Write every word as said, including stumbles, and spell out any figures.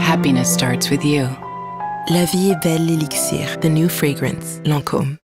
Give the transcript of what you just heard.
Happiness starts with you. La Vie Est Belle L'Elixir, the new fragrance, Lancôme.